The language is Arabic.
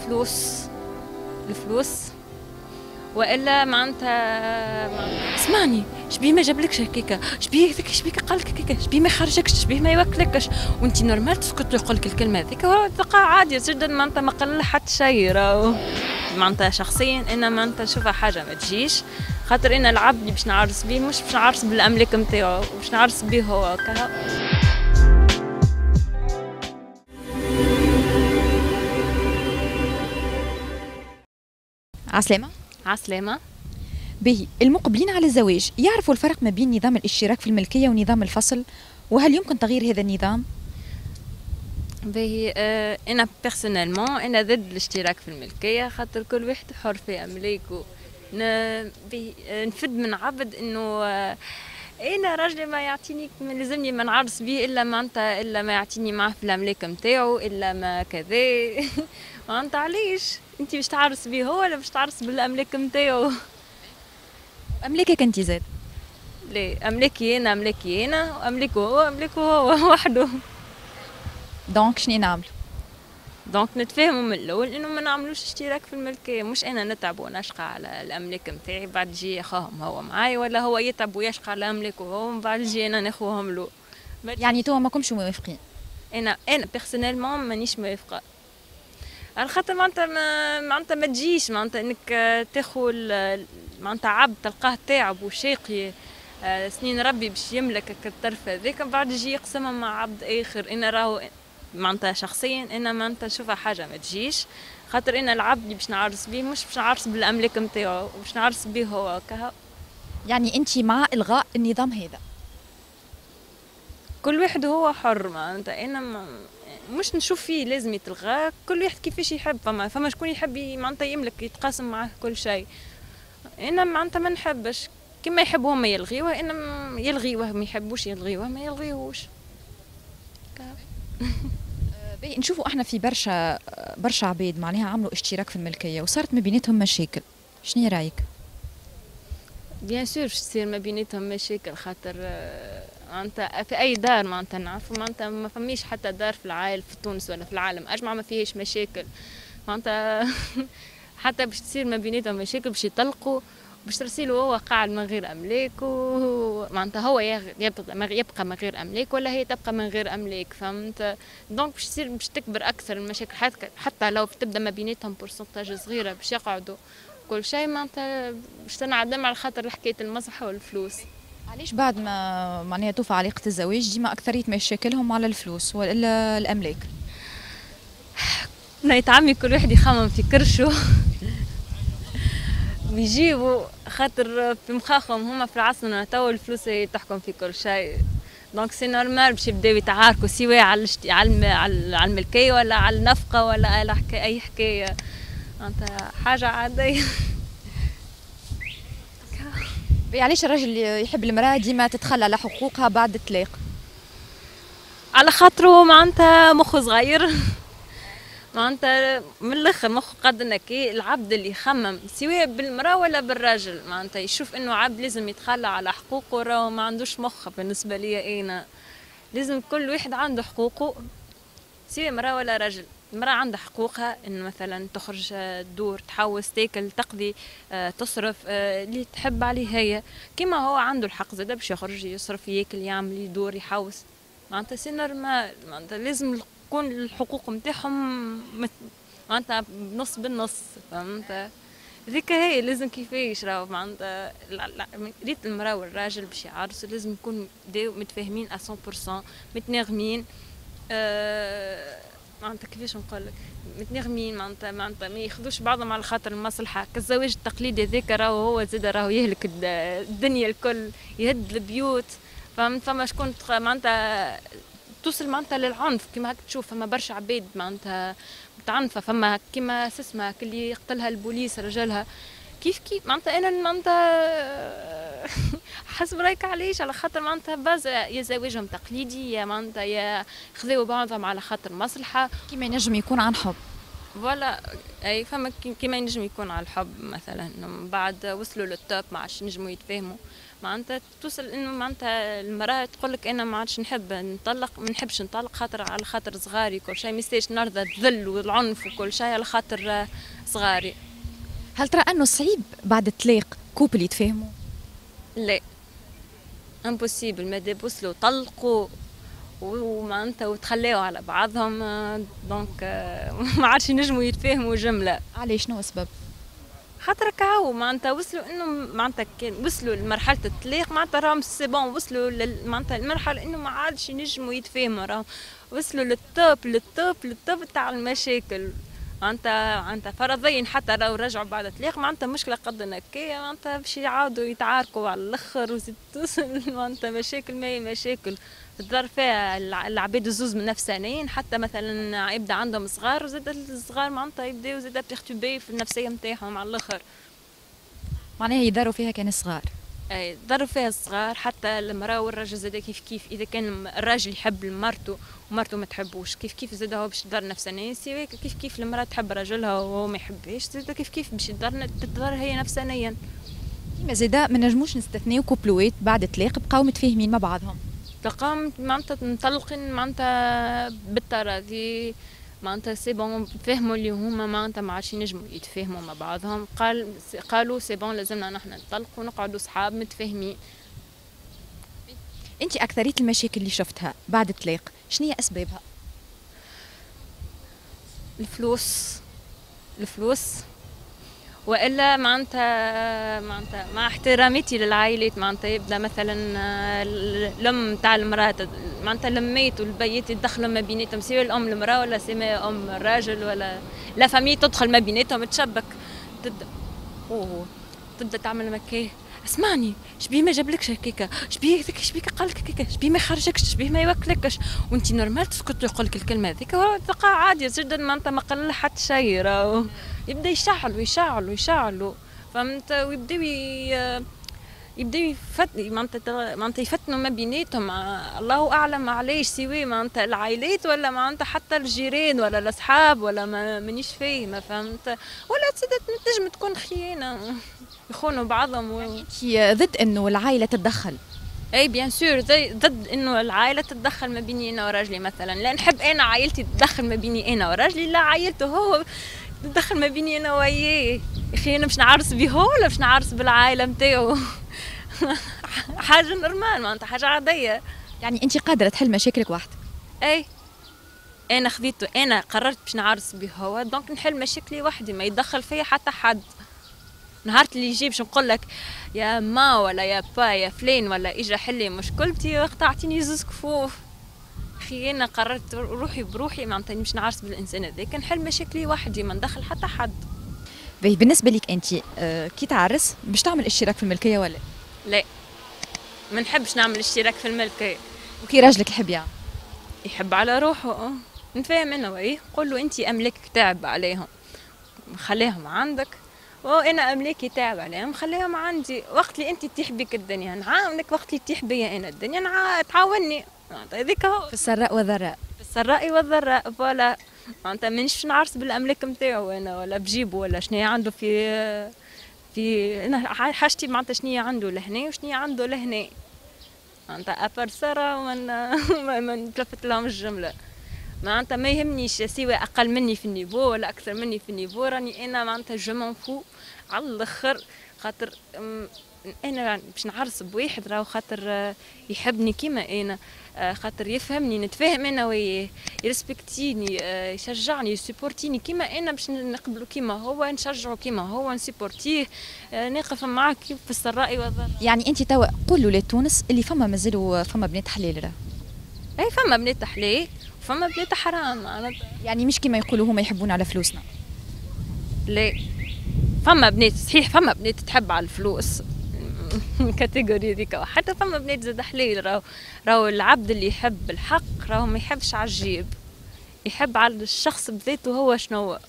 الفلوس والا معناتها اسمعني، شبيه ما جابلكش هكاكا، شبيك قالك هكاكا، شبيه ما يخرجكش، شبيه ما يوكلكش، وانت نورمال تسكت له يقول لك الكلمه هذيك، هو تلقاه عادي جدا، معناتها ما قال حتى شيء. راهو معناتها شخصيا انا معناتها نشوفها حاجه ما تجيش، خاطر انا العبد اللي باش نعرس بيه مش باش نعرس بالاملاك نتاعو، باش نعرس بيه هو كها. عسلامة. عسلامة. باهي، المقبلين على الزواج يعرفوا الفرق ما بين نظام الاشتراك في الملكية ونظام الفصل، وهل يمكن تغيير هذا النظام؟ باهي انا بيرسونيلمون انا ضد الاشتراك في الملكية، خاطر كل واحد حر في املاكه. نفد من عبد انه انا راجلي ما يعطيني، ما لازمني ما نعرس بيه الا معناتها الا ما يعطيني معاه في الاملاك نتاعو الا ما كذا. معناتها علاش انت باش تعرس بيه هو ولا باش تعرس بالاملاك نتاعو؟ املاكك انت زاد؟ لا، املاكي انا واملاكه هو وحده. دونك شنو نعملوا؟ دونك نتفاهموا من الاول انه ما نعملوش اشتراك في الملكيه، مش انا نتعب ونشقى على الاملاك نتاعي بعد يجي ياخذهم هو معاي، ولا هو يتعب ويشقى على املاكه هو بعد يجي انا ناخذهم له. يعني توا ماكمش موافقين؟ انا بيرسونيلمون مانيش موافقه، على خاطر معناتها ما تجيش معناتها انك تاخذ معناتها عبد تلقاه تعب وشاقي سنين ربي باش يملكك الطرف هذاك، بعد يجي يقسمها مع عبد اخر. انا راهو معناتها شخصيا انا معناتها نشوفها حاجه ما تجيش، خاطر انا العبد اللي باش نعرس بيه مش باش نعرس بالاملاك نتاعو، باش نعرس بيه هو كها. يعني انت مع الغاء النظام هذا؟ كل واحد هو حر، معناتها انا مش نشوف فيه لازم يتلغى، كل واحد كيفاش يحب. فما شكون يحب معناتها يملك يتقاسم معاه كل شيء. انا معناتها ما نحبش كما يحبوا هما يلغيوه، انا يلغيوه، ما يحبوش يلغيوه ما يلغيوهوش. نشوفوا احنا في برشا عباد معناها عملوا اشتراك في الملكيه وصارت ما بيناتهم مشاكل، شنو رايك؟ بيان سور باش تصير ما بيناتهم مشاكل، خاطر معناتها في اي دار معناتها نعرفوا معناتها ما فماش حتى دار في العائل في تونس ولا في العالم اجمع ما فيهاش مشاكل معناتها. حتى باش تصير ما بيناتهم مشاكل باش يطلقوا، باش ترسيله هو قاعد من غير املاك، معناتها هو يبقى من غير املاك ولا هي تبقى من غير املاك، فهمت؟ دونك باش تصير باش تكبر اكثر المشاكل، حتى لو تبدا ما بيناتهم بورسنتاج صغيره باش يقعدوا كل شيء معناتها باش تنعدم على خاطر حكايه المصلحه والفلوس. علاش بعد ما معناها توفى علاقه الزواج ديما اكثريه مشاكلهم على الفلوس ولا الاملاك؟ نايت عمي كل واحد يخمم في كرشه. بيجيبوا خاطر في مخاخهم هما في العصر توا الفلوس هي تحكم في كل شيء، دونك سي نورمال باش يبداو يتعاركوا سواء على الملكيه ولا على النفقه ولا على اي حكايه، معناتها حاجه عاديه. علاش الراجل يحب المراه ديما تتخلى على حقوقها بعد الطلاق؟ على خاطره معناتها مخه صغير، معناتها من الاخر مخه قد كي العبد اللي يخمم سواء بالمراه ولا بالراجل، معناتها يشوف انه عبد لازم يتخلى على حقوقه، راهو ما عندوش مخ. بالنسبه لي انا لازم كل واحد عنده حقوقه سواء مراه ولا رجل. المراه عندها حقوقها ان مثلا تخرج تدور تحوس تاكل تقضي تصرف اللي تحب عليه هي، كما هو عنده الحق زاده باش يخرج يصرف ياكل يعمل يدور يحوس، معناتها سي نورمال. معناتها لازم تكون الحقوق نتاعهم معناتها بنص بالنص، فهمت؟ ذيك هي لازم كيفاش راهو معناتها ريت المراه والراجل باش يعرسوا لازم يكون متفاهمين 100% متناغمين. معناتها كيفاش نقولك متناغمين، معناتها ما ياخذوش بعضهم على خاطر المصلحه. كالزواج التقليدي هذاك راهو هو زاد راهو يهلك الدنيا الكل، يهد البيوت، فهمت؟ فما شكون معناتها توصل معناتها للعنف كما هاك تشوف، فما برشا عباد معناتها متعنفه، فما كيما اسمها اللي يقتلها البوليس رجالها كيف معناتها انا معناتها حسب رايك علاش؟ على خاطر معناتها باز يا زواجهم تقليدي يا معناتها يا خذوا بعضهم على خاطر مصلحه، كيما ينجم يكون عن حب. فوالا اي فما كيما ينجم يكون على الحب مثلا، بعد وصلوا للتوب ما عادش ينجموا يتفاهموا، معناتها توصل انه معناتها المراه تقول لك انا ما عادش نحب نطلق، ما نحبش نطلق خاطر على خاطر صغاري كل شيء، ما يستاهلش نرضى الذل والعنف وكل شيء على خاطر صغاري. هل ترى انه صعيب بعد الطلاق كوبل يتفاهموا؟ لا امبوسيبل، مادام وصلوا طلقوا ومعناتها وتخلاو على بعضهم دونك ما عادش ينجموا يتفاهموا جمله. علاش؟ شنو السبب؟ خاطر كاو معناتها وصلوا انه معناتها كان وصلوا لمرحله الطلاق، معناتها راهم سي بون وصلوا معناتها المرحله انه ما عادش ينجموا يتفاهموا، راهم وصلوا للتوب تاع المشاكل. معناتها فرضيا حتى لو رجعوا بعد الطلاق معناتها مشكله قد هكايا معناتها باش يعاودوا يتعاركوا على الاخر وزيد توصل معناتها مشاكل ما هي مشاكل تضر فيها العباد الزوز من نفسانيين، حتى مثلا يبدا عندهم صغار وزاد الصغار معناتها يبداو زاد بيرتوبي في النفسيه نتاعهم على الاخر. معناها يداروا فيها كان صغار. اي ضروا فيها الصغار، حتى المراه والرجل زاد كيف كيف، اذا كان الراجل يحب مرته ومرته ما تحبوش كيف كيف زاد هو باش يضر نفسانيا، سواء كيف كيف المراه تحب رجلها وهو ما يحبهاش زاد كيف كيف باش تضر هي نفسانيا. كيما زادا ما نجموش نستثنيو كوبلوات بعد الطلاق بقاو متفاهمين مع بعضهم، تلقاهم معناتها مطلقين معناتها بالتراضي، معناتها سي بون فهموا اللي هما معناتها ما عادش ينجموا يتفاهموا مع بعضهم، قالوا سي بون لازمنا نحن نطلقوا ونقعدوا صحاب متفاهمين. انت اكثريه المشاكل اللي شفتها بعد الطلاق شنو هي اسبابها؟ الفلوس والا معناتها مع احتراماتي للعائلات، معناتها يبدا مثلا الام تاع المراه معناتها لميت والبيت يدخلوا ما بيناتهم، سواء الام المراه ولا سواء ام الراجل ولا لا فامي تدخل ما بيناتهم تشبك، تبدا تعمل مكيه. اسمعني شبيه ما جابلكش هكاكا، شبيه قالك هكاكا، شبيه ما يخرجكش، شبيه ما يوكلكش، وانت نورمال تسكت يقول لك الكلمه هذيك تلقى عادي جدا معناتها ما قال حتى شيء، راهو يبدا يشعلوا فهمت، ويبداو معناتها يفتنوا ما بيناتهم، الله اعلم علاش، سواء معناتها العائلات ولا معناتها حتى الجيران ولا الاصحاب ولا مانيش فاهمه فهمت، ولا تنجم تكون خيانه يخونوا بعضهم انت ضد انه العائله تتدخل؟ اي بيان سور ضد انه العائله تتدخل ما بيني انا وراجلي مثلا، لا نحب انا عائلتي تتدخل ما بيني انا وراجلي، لا عائلته هو تتدخل ما بيني انا وياه. اخي انا باش نعرس بيه ولا باش نعرس بالعائله نتاعو؟ حاجه نورمال معناتها حاجه عاديه. يعني انت قادره تحل مشاكلك وحدك؟ اي انا خذيته، انا قررت باش نعرس بيه هو دونك نحل مشاكلي وحدي، ما يدخل فيا حتى حد. نهار اللي يجي باش نقول لك يا ما ولا يا با يا فلان ولا اجا حلي مشكلتي وقت اعطيني زوز كفوف. اخي انا قررت روحي بروحي معناتها مش نعرس بالانسان هذاك، نحل مشاكلي وحدي ما ندخل حتى حد. بالنسبه لك انت كي تعرس باش تعمل اشتراك في الملكيه ولا لا؟ ما نحبش نعمل اشتراك في الملكيه. وكي راجلك يحب يعني يحب على روحه نفهم انا ويه، قول له انت املاكك تعب عليهم خليهم عندك، وانا املاكي تعب عليهم خليهم عندي، وقت اللي انت تتيح بك الدنيا نعاونك، وقت اللي تتيح بيا انا الدنيا تعاوني، هذيك هو في السراء والضراء. في السراء والضراء فوالا. معناتها مانيش نعرس بالاملاك نتاعو انا ولا بجيبه ولا شنو عنده في انا حاجتي معناتها شنو عنده لهنا وشنو عنده لهنا، معناتها ابر ساره ما نتلفت لهم الجمله، معناتها ما يهمنيش سواء اقل مني في النيفو ولا اكثر مني في النيفو، راني انا معناتها جو مون فو على الاخر، خاطر انا باش نعرس بواحد راهو خاطر يحبني كيما انا، خاطر يفهمني نتفاهم انا وياه، يرسبكتيني، يشجعني يسيبورتيني كيما انا باش نقبله كيما هو، نشجعه كيما هو، نسيبورتيه، نقف معاه كيف في السراء والضراء. يعني انت توا قولوا لتونس اللي فما مازالوا فما بنات حلال راه؟ اي فما بنات حلال وفما بنات حرام معناتها، يعني مش كيما يقولوا هما يحبون على فلوسنا. لا فما بنات صحيح، فما بنات تحب على الفلوس كاتيجوري ذيك، حتى فما بنات زاد حليل، راهو العبد اللي يحب الحق راهو ما يحبش على الجيب، يحب على الشخص بذاته هو شنو،